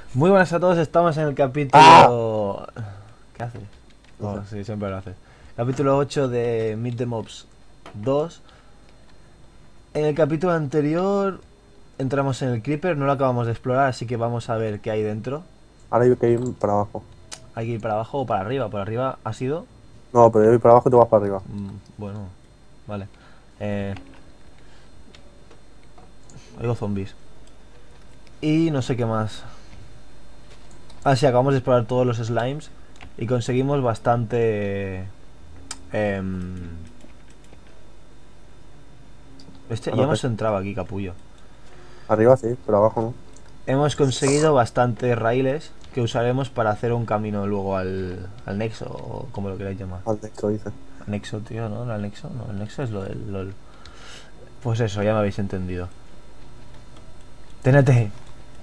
Muy buenas a todos, estamos en el ¡Ah! capítulo... ¿Qué haces? No Oh, sé. sí, siempre lo haces. Capítulo 8 de Meet the Mobs 2. En el capítulo anterior entramos en el Creeper, no lo acabamos de explorar, así que vamos a ver qué hay dentro. Ahora hay que ir para abajo. Hay que ir para abajo o para arriba. Por arriba ha sido... No, pero yo voy para abajo y tú vas para arriba. bueno, vale. Eh, Oigo zombies. Y no sé qué más. Ah, sí, acabamos de explorar todos los slimes y conseguimos bastante... em, ya Bueno, hemos entrado aquí, capullo. arriba sí, pero abajo no. Hemos conseguido bastantes raíles que usaremos para hacer un camino luego al Nexo, o como lo queráis llamar. Al texto dice. Al Nexo, tío, ¿no? ¿No al Nexo? No, el Nexo es lo del... Pues eso, ya me habéis entendido. TNT.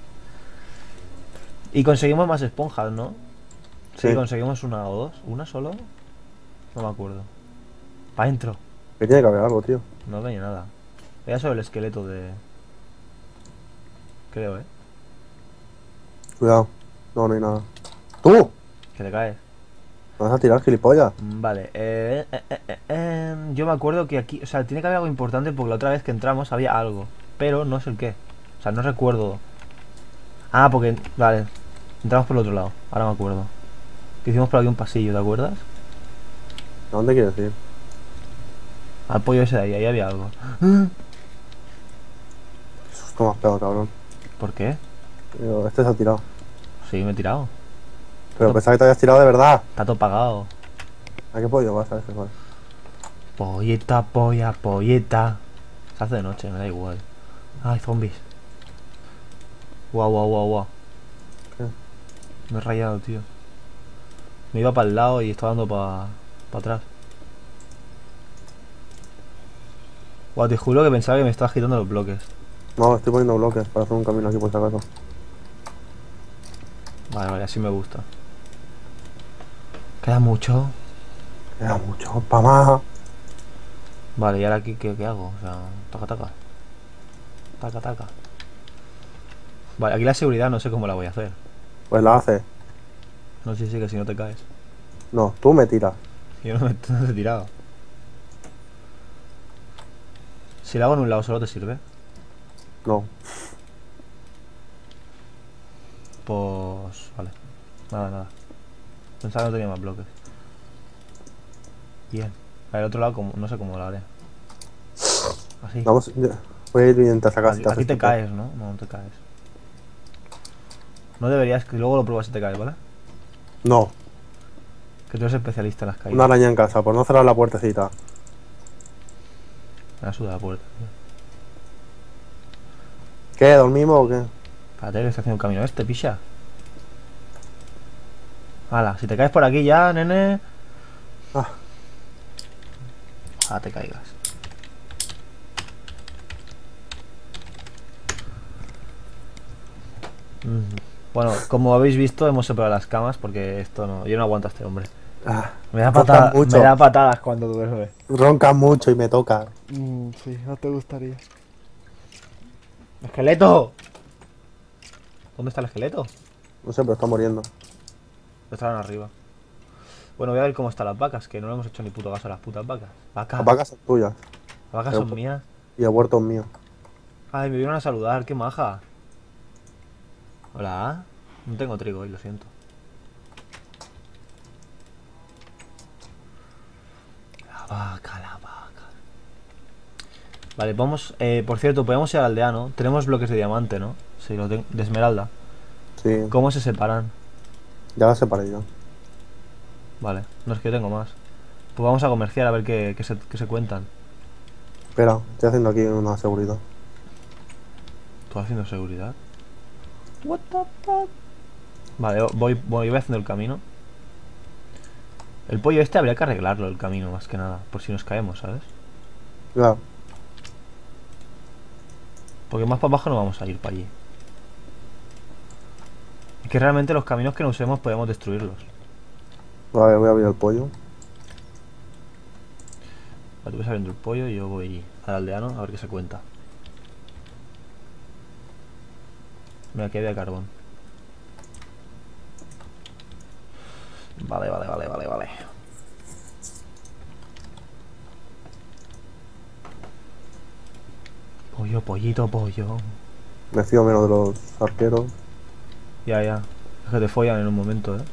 Y conseguimos más esponjas, ¿no? Sí, Sí. conseguimos una o dos. ¿Una solo? No me acuerdo. Pa' dentro. Que tiene que haber algo, tío. No veía nada. Era sobre el esqueleto de... Creo, ¿eh? Cuidado. No, no hay nada. ¡Tú! Que te caes. ¿Me vas a tirar, gilipollas? Vale, yo me acuerdo que aquí, o sea, tiene que haber algo importante porque la otra vez que entramos había algo, pero no sé el qué. O sea, no recuerdo. Ah, porque, vale, entramos por el otro lado, ahora me acuerdo. Que hicimos por aquí un pasillo, ¿te acuerdas? ¿A dónde quieres ir? Al pollo ese de ahí había algo. Qué susto me has pegado, cabrón. ¿Por qué? Este se ha tirado. Sí, me he tirado. Pero pensaba que te habías tirado de verdad. Está todo pagado. ¿A qué pollo vas a ese, vale? Polleta, polla, polleta. Se hace de noche, me da igual. Ay, zombies. Guau, guau, guau, guau. ¿Qué? Me he rayado, tío. Me iba para el lado y estaba dando para atrás. Guau, te juro que pensaba que me estaba agitando los bloques. No, estoy poniendo bloques para hacer un camino aquí por si acaso. Vale, vale, así me gusta. Queda mucho. Queda mucho pa' más. Vale, ¿y ahora aquí qué hago? O sea, taca, taca. Taca, taca. Vale, aquí la seguridad no sé cómo la voy a hacer. Pues la haces. No sé si que si no te caes. No, tú me tiras. Yo no te he tirado. Si la hago en un lado solo te sirve. No. Pues... Vale. Nada, nada. Pensaba que no tenía más bloques. Bien. Al otro lado como, no sé cómo lo haré. Así. Vamos, voy a ir mientras sacas si te Aquí haces te tiempo. caes, ¿no? No, no te caes. No deberías, que luego lo pruebas si te caes, ¿vale? No. Que tú eres especialista en las Una caídas. araña en casa, por no cerrar la puertecita. Me la suda la puerta, tío. ¿Qué? ¿Dormimos o qué? Espérate que está haciendo un camino este, picha. Hala, si te caes por aquí ya, nene. Ah, Ojalá te caigas. Bueno, como habéis visto, hemos separado las camas porque esto no. Yo no aguanto a este hombre. roncas Me mucho. da patadas cuando duerme. Roncas mucho y me toca. Sí, no te gustaría. ¡Esqueleto! ¿Dónde está el esqueleto? No sé, pero está muriendo. Estaban arriba. Bueno, voy a ver cómo están las vacas, que no le hemos hecho ni puto caso a las putas vacas. Las ¡Vacas! vacas son tuyas. Las vacas son mías. Y el huerto es mío. Ay, me vieron a saludar, qué maja. Hola. No tengo trigo hoy, lo siento. La vaca, la vaca. Vale, vamos. Por cierto, podemos ir al aldeano. Tenemos bloques de diamante, ¿no? Sí, lo tengo. De esmeralda. Sí, ¿Cómo se separan? ya las separé yo. Vale, no es que yo tengo más. Pues vamos a comerciar a ver qué se cuentan. Espera, estoy haciendo aquí una seguridad. ¿Tú haciendo seguridad? What the fuck? Vale, voy haciendo el camino. El pollo este habría que arreglarlo, el camino, más que nada. Por si nos caemos, ¿sabes? Ya, Porque más para abajo no vamos a ir para allí. Es que realmente los caminos que no usemos podemos destruirlos. vale, voy a abrir el pollo. Vale, tú vas abriendo el pollo y yo voy al aldeano a ver qué se cuenta. Mira, aquí había carbón. Vale, vale, vale, vale, vale. Pollo, pollito, pollo. Me fío menos de los arqueros. Ya, ya. Es que te follan en un momento, ¿eh?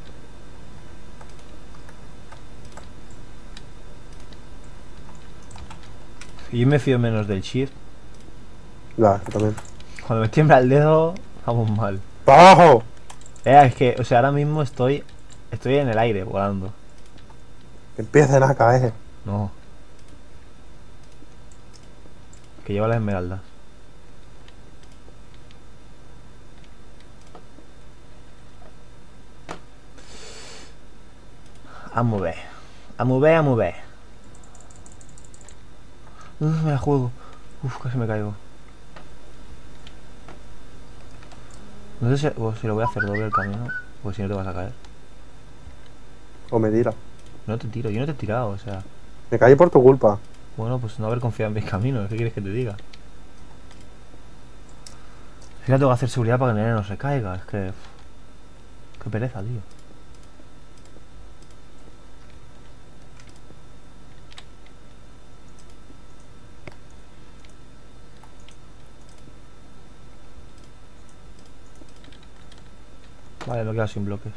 Y yo me fío menos del shift. Ya, yo también. Cuando me tiembla el dedo, vamos mal. ¡Para abajo! Es que, o sea, ahora mismo estoy en el aire volando. Que empiecen a caer. No. Que lleva las esmeraldas. A mover. A mover, a mover. Me la juego. Uf, casi me caigo. No sé si lo voy a hacer doble el camino. Pues si no te vas a caer. O me tira. No te tiro, yo no te he tirado, o sea. Me caí por tu culpa. Bueno, pues no haber confiado en mis caminos. ¿Qué quieres que te diga? Fíjate, tengo que hacer seguridad para que el nene no se caiga. Es que... Qué pereza, tío. Vale, me he quedado sin bloques.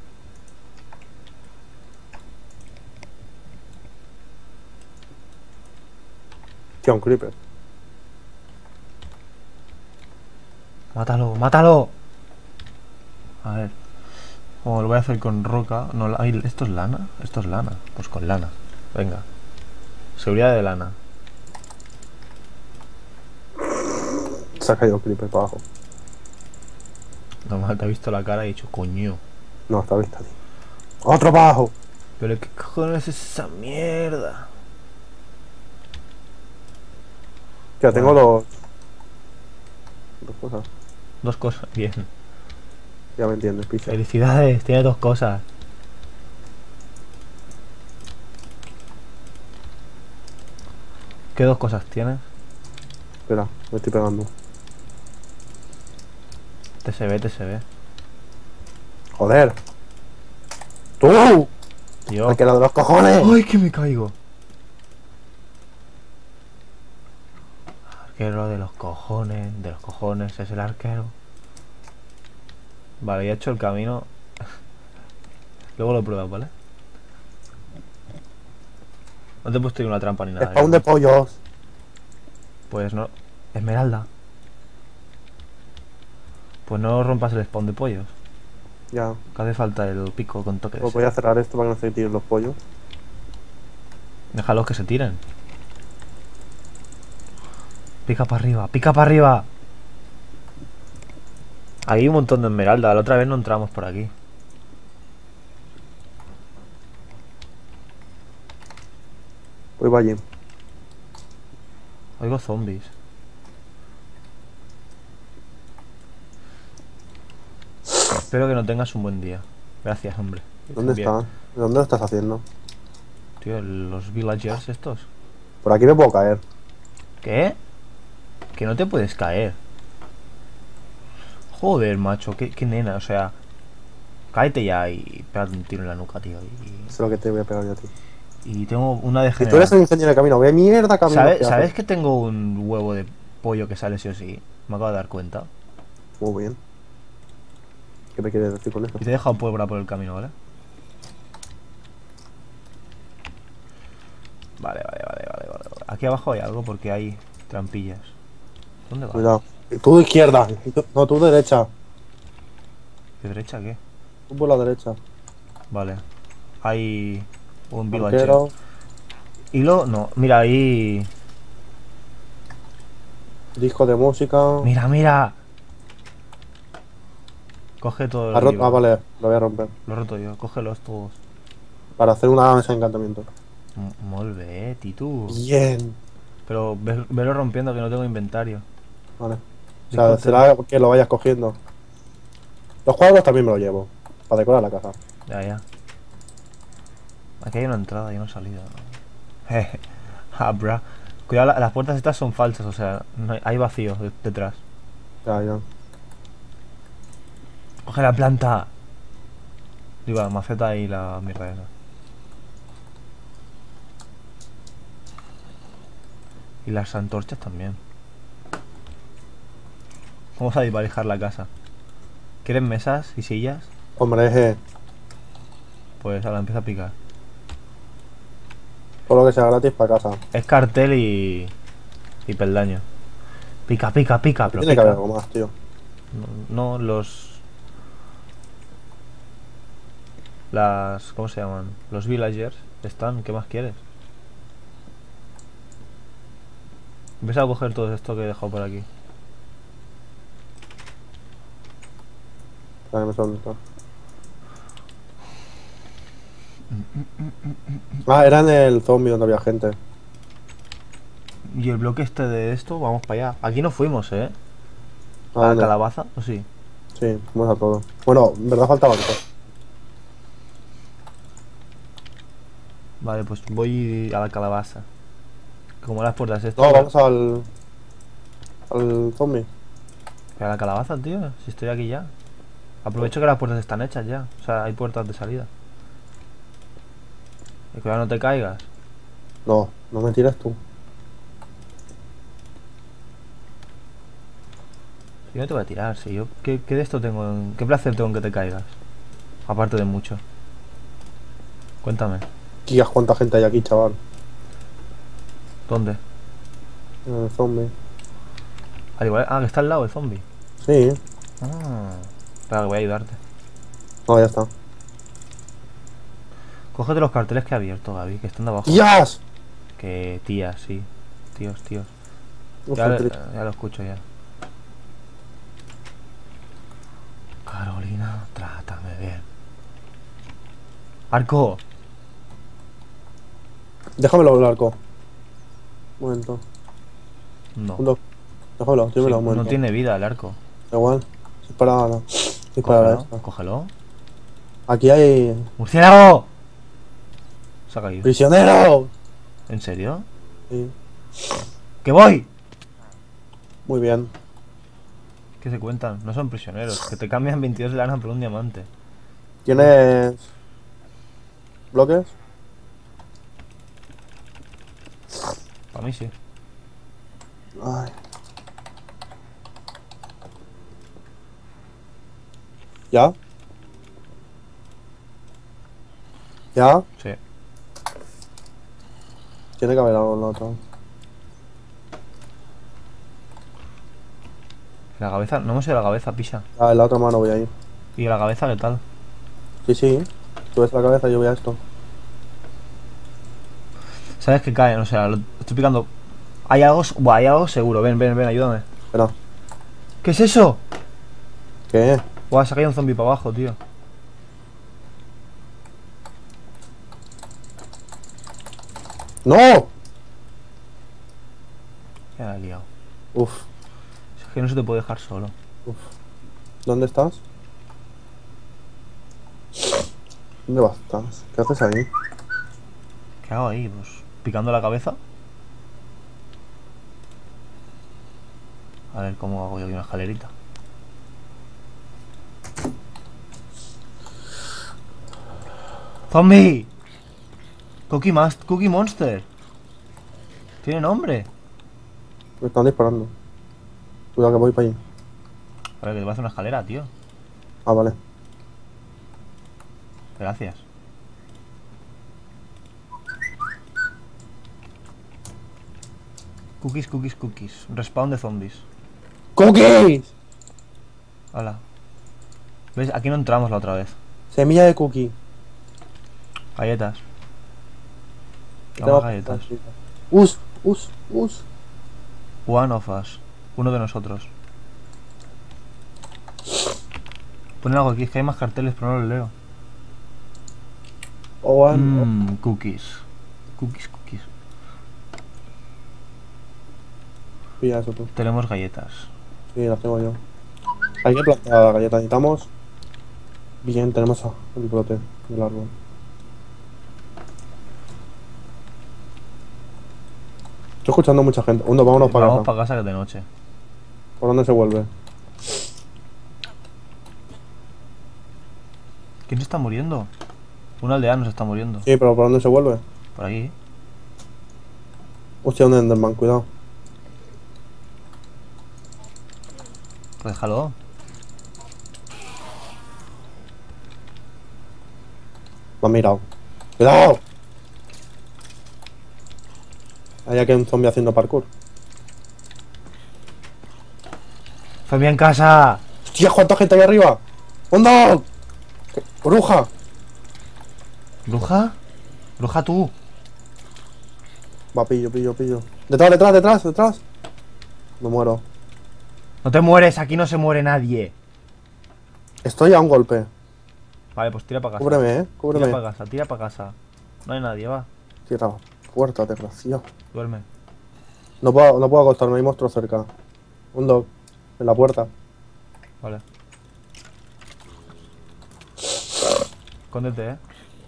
Tío, un creeper. ¡Mátalo, mátalo! A ver. Oh, lo voy a hacer con roca. No, ay, ¿esto es lana? Esto es lana. Pues con lana. Venga. Seguridad de lana. Se ha caído el creeper para abajo. Normal, te ha visto la cara y he dicho, coño. No, está vista, tío. ¡Otro para abajo! Pero ¿qué cojones es esa mierda? Ya tengo Bueno. dos cosas. Dos cosas. Bien. Ya me entiendes, picha. Felicidades, tiene dos cosas. ¿Qué dos cosas tienes? Espera, me estoy pegando. TSB, TSB. ¡Joder! ¡Tú! Tío. ¡Arquero de los cojones! ¡Ay, que me caigo! Arquero de los cojones, es el arquero. Vale, ya he hecho el camino. Luego lo pruebas, ¿vale? No te he puesto ninguna trampa ni nada. ¡Spawn de pollos! Pues no. Esmeralda. Pues no rompas el spawn de pollos. Ya. Que hace falta el pico con toque de Pues sed. voy a cerrar esto para que no se tiren los pollos. Déjalos que se tiren. Pica para arriba, pica para arriba. Aquí hay un montón de esmeralda. La otra vez no entramos por aquí. Voy para allí. Oigo zombies. Espero que no tengas un buen día. Gracias, hombre. ¿Dónde Bien. está? ¿Dónde lo estás haciendo? Tío, los villagers estos. Por aquí me puedo caer. ¿Qué? Que no te puedes caer. Joder, macho, qué nena, o sea. Cáete ya y pégate un tiro en la nuca, tío. Eso es lo que te voy a pegar yo a ti. Y tengo una Si tú eres degeneración. el ingeniero de camino, ve mierda camino. ¿Sabes que tengo un huevo de pollo que sale sí o sí? Me acabo de dar cuenta. Muy bien. ¿Qué me quieres decir con eso? Y te he dejado pólvora por el camino, ¿vale? Vale. Aquí abajo hay algo porque hay trampillas. ¿Dónde vas? Cuidado. Tú de izquierda. No, tú derecha. ¿De derecha qué? Tú por la derecha. Vale. Hay un villager. Arquero. Y luego, no, mira ahí. Disco de música. Mira. Coge todo Ha el roto. libro. Ah, vale. Lo voy a romper. Lo he roto yo, cógelos todos. Para hacer una mesa de encantamiento. Molt bé, Titu. Bien. Pero velo rompiendo que no tengo inventario. Vale. O sea, Discote. será que lo vayas cogiendo. Los cuadros también me los llevo. Para decorar la casa. Ya. Aquí hay una entrada y una salida. Bra. Cuidado, las puertas estas son falsas, o sea, hay vacío detrás. Ya. Coge la planta. Digo, la maceta y la mierda esa. Y las antorchas también. Vamos a desvalijar la casa. ¿Quieren mesas y sillas? Hombre, Pues ahora empieza a picar. todo lo que sea gratis para casa. Es cartel y peldaño. Pica, pica, pica, pero Tiene que pica. haber algo más, tío. No, las... ¿Cómo se llaman? Los villagers están. ¿Qué más quieres? Empieza a coger todo esto que he dejado por aquí. Para que me suelta. Ah, era en el zombie donde había gente. Y el bloque este de esto, vamos para allá. Aquí no fuimos, ¿eh? ¿A ¿A la dónde? calabaza? ¿O sí? Sí, fuimos a todo. Bueno, en verdad falta banco. Vale, pues voy a la calabaza. Como las puertas No, estas. vamos al zombie. ¿A la calabaza, tío? Si estoy aquí ya. Aprovecho que las puertas están hechas ya. O sea, hay puertas de salida. Y cuidado, no te caigas. No, no me tires tú. Si yo no te voy a tirar, si yo... ¿Qué de esto tengo? ¿Qué placer tengo en que te caigas? Aparte de mucho. Cuéntame. Tías, cuánta gente hay aquí, chaval. ¿Dónde? En el zombie. Al igual... Ah, que está al lado el zombie. Sí. Ah. Espera, que voy a ayudarte. No, ya está. Cógete los carteles que he abierto, Gaby, que están de abajo. ¡Tías! Que tías, sí. Tíos, tíos. Uf, Ya, qué triste. ya lo escucho ya. Carolina, trátame bien. ¡Arco! Déjamelo el arco. Un momento. No. Déjamelo, Sí, dímelo un momento. no tiene vida el arco. Da igual. Si es para. No. Si es para Cógelo, esta. cógelo. Aquí hay. ¡Murciélago! Se ha caído. ¡Prisionero! ¿En serio? Sí. ¡Que voy! Muy bien. ¿Qué se cuentan? No son prisioneros. Que te cambian 22 de lana por un diamante. ¿Tienes. bloques? Para mí sí. Ay. ¿Ya? ¿Ya? Sí. Tiene que haber algo en la otra. La cabeza... No hemos ido a la cabeza, pisa. Ah, en la otra mano voy a ir. ¿Y la cabeza qué tal? Sí, sí. Tú ves la cabeza y yo voy a esto. ¿Sabes que caen? O sea, lo estoy picando... Hay algo... Buah, hay algo seguro. Ven, ven, ven, ayúdame. Espera. ¿Qué es eso? ¿Qué? Buah, se ha caído un zombie para abajo, tío. ¡No! Ya la he liado. Uf. Es que no se te puede dejar solo. Uf. ¿Dónde estás? ¿Dónde vas? ¿Qué haces ahí? ¿Qué hago ahí? Pues picando la cabeza. A ver cómo hago yo aquí una escalerita. ¡Zombie! Cookie Monster. Tiene nombre. Me están disparando. Cuidado que voy para allí. A ver, que te voy a hacer una escalera, tío. Ah, vale. Gracias. Cookies, cookies, cookies. Respawn de zombies. ¡Cookies! Hola. ¿Ves? Aquí no entramos la otra vez. Semilla de cookie. Galletas. Tengo Vamos, galletas. Us. One of us. Uno de nosotros. Ponen algo aquí, es que hay más carteles, pero no los leo. Cookies. Cookies, cookies. Pilla eso tú. Tenemos galletas. Sí, las tengo yo. Hay que plantar la galleta. Necesitamos. Bien, tenemos el brote del árbol. Estoy escuchando mucha gente. Vámonos para Vamos casa. para casa que es de noche. ¿Por dónde se vuelve? ¿Quién se está muriendo? Un aldeano se está muriendo. Sí, pero ¿por dónde se vuelve? Por aquí. Hostia, un Enderman, cuidado. Pues déjalo. Me ha mirado. ¡Cuidado! Hay aquí un zombie haciendo parkour. ¡Zombie en casa! ¡Hostia, cuánta gente hay arriba! ¡Onda! ¡Bruja! ¿Bruja? ¿Bruja tú? Va, pillo. Detrás. Me muero. No te mueres, aquí no se muere nadie. Estoy a un golpe. Vale, pues tira para casa. Cúbreme, Tira para casa. No hay nadie, va. Cierra la puerta, desgraciado. Duerme. No puedo acostarme, hay monstruos cerca. Un dog. En la puerta. Vale. Escóndete,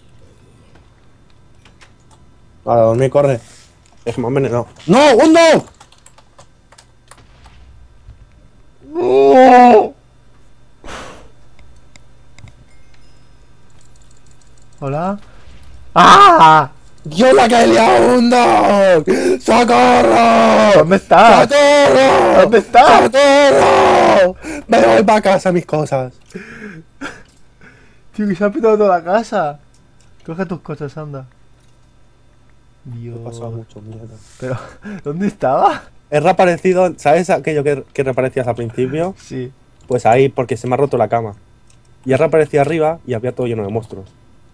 Vale, a dormir, corre. Es que me han envenenado. ¡No! ¡Un dog! ¡No! Hola. ¡Ah! ¡Dios, la que he liado! ¡Un dog! ¡Socorro! ¿Dónde estás? ¡Socorro! ¿Dónde estás? ¡Socorro! Me voy para casa, mis cosas. Tío, que se ha pitado toda la casa. Coge tus cosas, anda. Dios. Me he pasado mucho miedo. Pero, ¿dónde estaba? He reaparecido, ¿sabes aquello que reaparecías al principio? Sí. Pues ahí, porque se me ha roto la cama. Y he reaparecido arriba y había todo lleno de monstruos.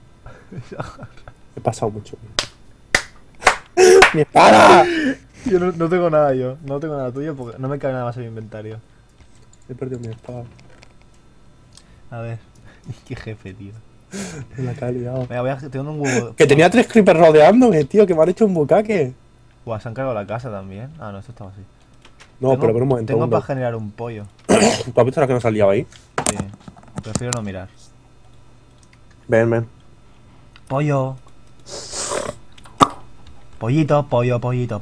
He pasado mucho miedo. ¡Mi espada! Yo no tengo nada yo. No tengo nada tuyo porque no me cabe nada más en mi inventario. He perdido mi espada. A ver. Qué jefe, tío. La que he liado. Venga, tengo un huevo. Que tenía 3 creepers rodeándome, tío, que me han hecho un bucaque. Buah, se han cargado la casa también. Ah, no, esto estaba así. No, pero por un momento. Tengo un para dog. generar un pollo. ¿Tú has visto la que nos ha liado ahí? Sí. Prefiero no mirar. Ven. Pollo. Pollito, pollo. Pollo,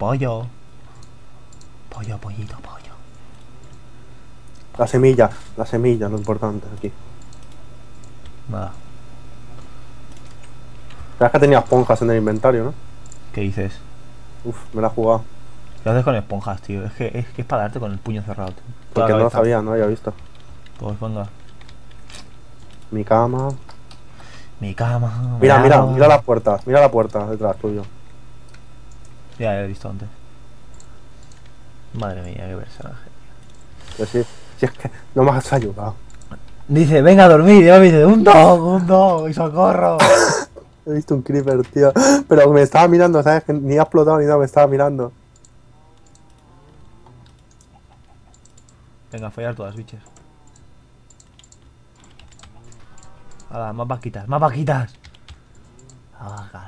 pollito, pollo. La semilla, lo importante aquí. Nada. Sabes que tenía esponjas en el inventario, ¿no? ¿Qué dices? Uf, me la he jugado. ¿Qué haces con esponjas, tío? Es que es para darte con el puño cerrado, tío. Toda Porque la no lo cabeza. sabía, no lo había visto. Pues venga. Mi cama. Mi cama. Mira me la puerta detrás tuyo. Ya he visto antes. Madre mía, qué personaje. Pues sí, si es que no me has ayudado. Dice, venga a dormir. Y yo me dice, un dog, y socorro. He visto un creeper, tío. Pero me estaba mirando, ¿sabes? Que ni ha explotado ni nada, me estaba mirando. Venga, a fallar todas, biches. Hala, más vaquitas, más vaquitas. La vaca.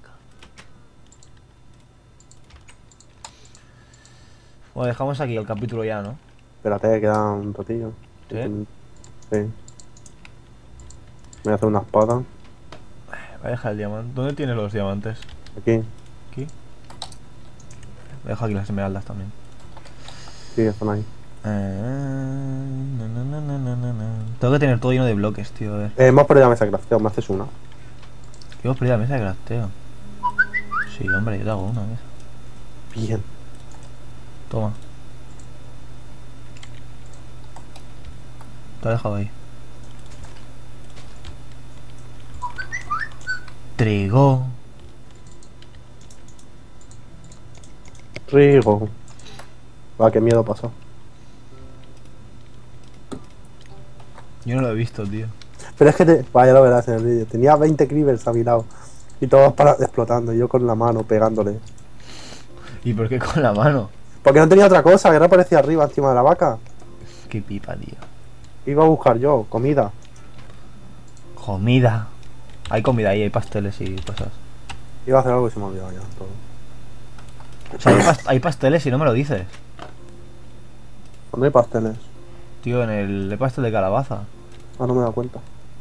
Bueno, dejamos aquí el capítulo ya, ¿no? Espérate, queda un ratillo. ¿Sí? Sí. Me voy a hacer una espada. Voy a dejar el diamante. ¿Dónde tienes los diamantes? Aquí. Aquí. Dejo aquí las esmeraldas también. Sí, están ahí. Tengo que tener todo lleno de bloques, tío. A ver. Hemos perdido la mesa de crafteo, me haces una. ¿Qué hemos perdido la mesa de crafteo? Sí, hombre, yo te hago una mesa. Bien. Toma. Te lo he dejado ahí. Trigo. Rigo. Va, qué miedo pasó. Yo no lo he visto, tío. Pero es que vaya, lo verás en el vídeo. Tenía 20 creepers a mi lado. Y todos explotando. Y yo con la mano pegándole. ¿Y por qué con la mano? Porque no tenía otra cosa, que no aparecía arriba encima de la vaca. Qué pipa, tío. Iba a buscar yo, comida. Comida. Hay comida ahí, hay pasteles y cosas. Iba a hacer algo y se me ha olvidado ya todo. O sea, hay pasteles y no me lo dices. ¿Dónde hay pasteles? Tío, en el pastel de calabaza. Ah, no me he dado cuenta.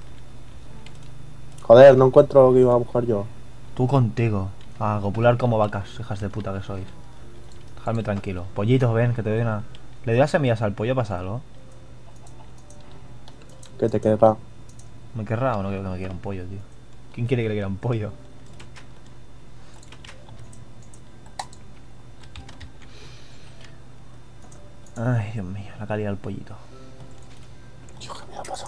Joder, no encuentro lo que iba a buscar yo. Tú contigo. A copular como vacas, hijas de puta que sois. Dejadme tranquilo. Pollitos, ven, que te doy una... ¿Le doy las semillas al pollo para algo? Que te querrá. ¿Me querrá o no quiero que me quiera un pollo, tío? ¿Quién quiere que le quiera un pollo? Ay, Dios mío, la calidad del pollito. Dios, ¿qué me ha pasado?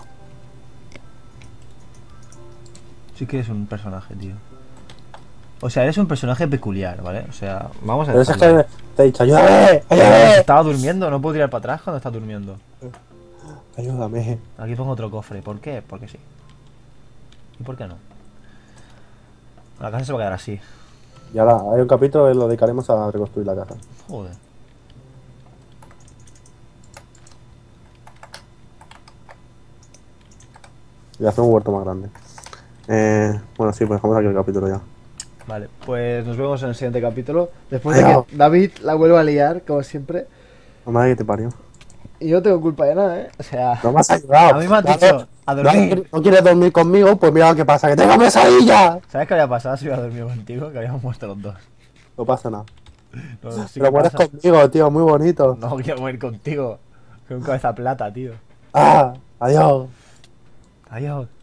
Sí que eres un personaje, tío. O sea, eres un personaje peculiar, ¿vale? O sea, vamos a Pero eso es dejarlo. que te he dicho, ayúdame, Pero ayúdame. estaba durmiendo, no puedo tirar para atrás cuando está durmiendo. Ayúdame. Aquí pongo otro cofre. ¿Por qué? Porque sí. ¿Y por qué no? La casa se va a quedar así. Y ahora hay un capítulo que lo dedicaremos a reconstruir la casa. Joder. Y hacer un huerto más grande. Bueno, sí, pues dejamos aquí el capítulo ya. Vale, pues nos vemos en el siguiente capítulo. Después de Adiós. que David la vuelva a liar, como siempre. La madre que te parió. Y yo no tengo culpa de nada, ¿eh? O sea, No me has ayudado. A mí me has dicho, a dormir. No quieres dormir conmigo, pues mira lo que pasa, que tengo pesadilla. ¿Sabes qué había pasado si hubiera dormido contigo? Que habíamos muerto los dos. No pasa nada. No, no, sí Pero que mueres pasa. conmigo, tío, muy bonito. No quiero morir contigo. Con un cabeza plata, tío. Adiós. Adiós.